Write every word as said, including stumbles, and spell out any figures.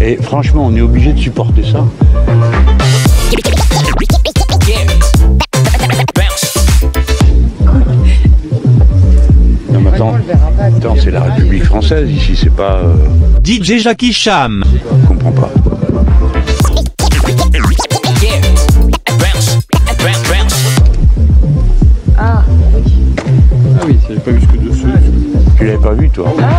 Et franchement, on est obligé de supporter ça. Non mais attends, attends c'est la République française ici, c'est pas... Euh... D J Jackie Cham. Je comprends pas. Ah oui. Ah oui, j'avais pas vu ce que dessus. Tu l'avais pas vu toi? Ah